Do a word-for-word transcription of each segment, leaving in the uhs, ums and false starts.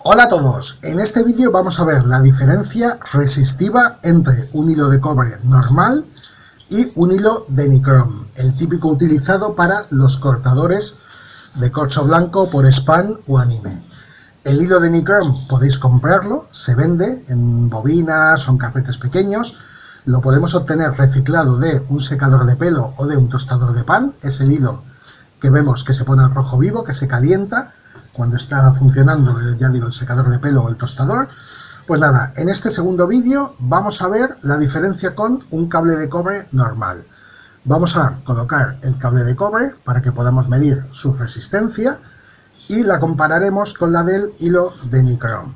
Hola a todos, en este vídeo vamos a ver la diferencia resistiva entre un hilo de cobre normal y un hilo de nichrome, el típico utilizado para los cortadores de corcho blanco por spam o anime. El hilo de nichrome podéis comprarlo, se vende en bobinas o en carretes pequeños, lo podemos obtener reciclado de un secador de pelo o de un tostador de pan, es el hilo que vemos que se pone al rojo vivo, que se calienta cuando está funcionando, ya digo, el secador de pelo o el tostador. Pues nada, en este segundo vídeo vamos a ver la diferencia con un cable de cobre normal. Vamos a colocar el cable de cobre para que podamos medir su resistencia y la compararemos con la del hilo de nichrome.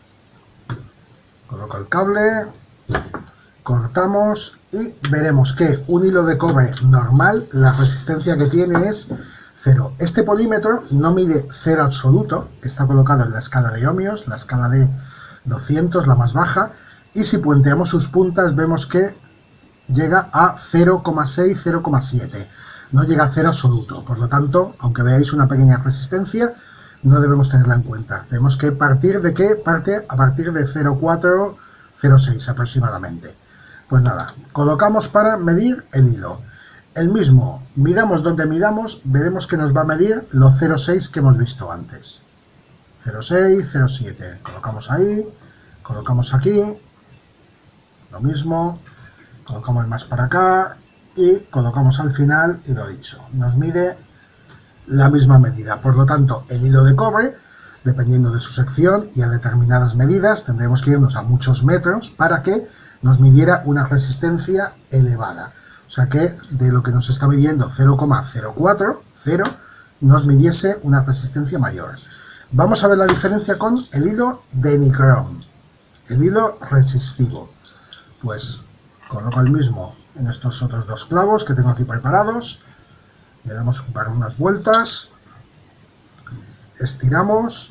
Coloco el cable, cortamos y veremos que un hilo de cobre normal, la resistencia que tiene es cero. Este polímetro no mide cero absoluto, está colocado en la escala de ohmios, la escala de doscientos, la más baja, y si puenteamos sus puntas vemos que llega a cero coma seis, cero coma siete, no llega a cero absoluto, por lo tanto, aunque veáis una pequeña resistencia, no debemos tenerla en cuenta. Tenemos que partir de qué parte a partir de cero coma cuatro, cero coma seis aproximadamente. Pues nada, colocamos para medir el hilo. El mismo, midamos donde midamos, veremos que nos va a medir los cero coma seis que hemos visto antes. cero coma seis, cero coma siete. Colocamos ahí, colocamos aquí, lo mismo, colocamos más para acá y colocamos al final y lo dicho. Nos mide la misma medida. Por lo tanto, el hilo de cobre, dependiendo de su sección y a determinadas medidas, tendremos que irnos a muchos metros para que nos midiera una resistencia elevada. O sea que de lo que nos está midiendo cero coma cero cuatro, cero, nos midiese una resistencia mayor. Vamos a ver la diferencia con el hilo de nichrome, el hilo resistivo. Pues coloco el mismo en estos otros dos clavos que tengo aquí preparados, le damos un par de unas vueltas, estiramos,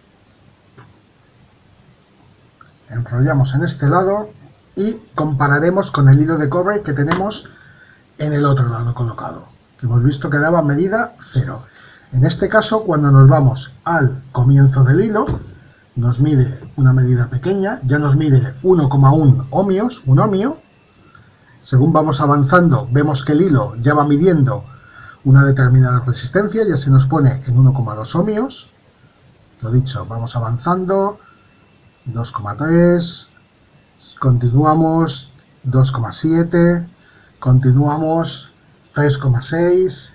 enrollamos en este lado y compararemos con el hilo de cobre que tenemos en el otro lado colocado, que hemos visto que daba medida cero. En este caso, cuando nos vamos al comienzo del hilo, nos mide una medida pequeña, ya nos mide uno coma uno ohmios, un ohmio. Según vamos avanzando, vemos que el hilo ya va midiendo una determinada resistencia, ya se nos pone en uno coma dos ohmios. Lo dicho, vamos avanzando, dos coma tres, continuamos, dos coma siete, continuamos, tres coma seis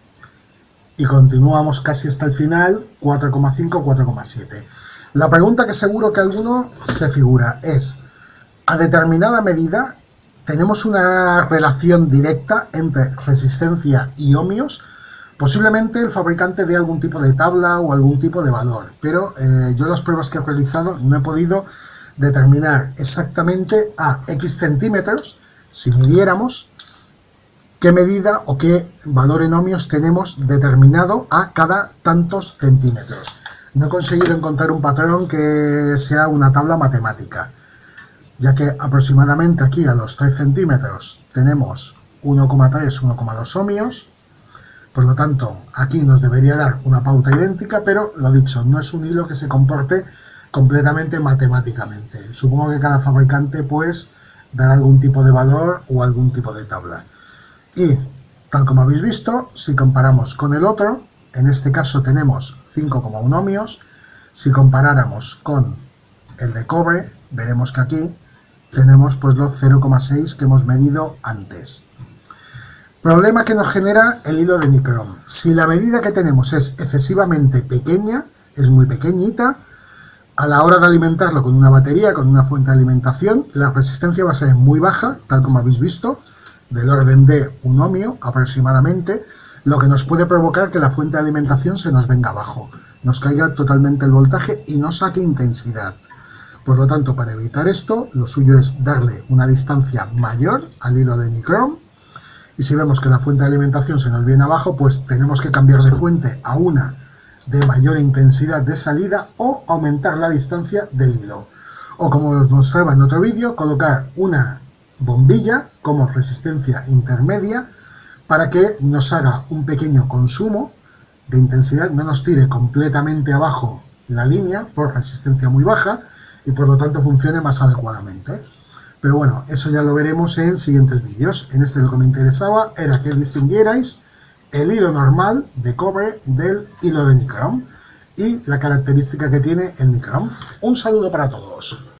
y continuamos casi hasta el final, cuatro coma cinco, cuatro coma siete. La pregunta que seguro que alguno se figura es, a determinada medida, ¿tenemos una relación directa entre resistencia y ohmios? Posiblemente el fabricante dé algún tipo de tabla o algún tipo de valor, pero eh, yo las pruebas que he realizado no he podido determinar exactamente a X centímetros, si midiéramos, qué medida o qué valor en ohmios tenemos determinado a cada tantos centímetros. No he conseguido encontrar un patrón que sea una tabla matemática, ya que aproximadamente aquí a los tres centímetros tenemos uno coma tres, uno coma dos ohmios, por lo tanto aquí nos debería dar una pauta idéntica, pero lo dicho, no es un hilo que se comporte completamente matemáticamente. Supongo que cada fabricante pues dará algún tipo de valor o algún tipo de tabla. Y tal como habéis visto, si comparamos con el otro, en este caso tenemos cinco coma uno ohmios. Si comparáramos con el de cobre, veremos que aquí tenemos pues los cero coma seis que hemos medido antes. Problema que nos genera el hilo de nichrome. Si la medida que tenemos es excesivamente pequeña, es muy pequeñita, a la hora de alimentarlo con una batería, con una fuente de alimentación, la resistencia va a ser muy baja, tal como habéis visto, del orden de un ohmio aproximadamente, lo que nos puede provocar que la fuente de alimentación se nos venga abajo, nos caiga totalmente el voltaje y no saque intensidad. Por lo tanto, para evitar esto, lo suyo es darle una distancia mayor al hilo de nichrome, y si vemos que la fuente de alimentación se nos viene abajo, pues tenemos que cambiar de fuente a una de mayor intensidad de salida o aumentar la distancia del hilo. O como os mostraba en otro vídeo, colocar una bombilla como resistencia intermedia para que nos haga un pequeño consumo de intensidad, no nos tire completamente abajo la línea por resistencia muy baja y por lo tanto funcione más adecuadamente. Pero bueno, eso ya lo veremos en siguientes vídeos. En este lo que me interesaba era que distinguierais el hilo normal de cobre del hilo de nicrón y la característica que tiene el nicrón. Un saludo para todos.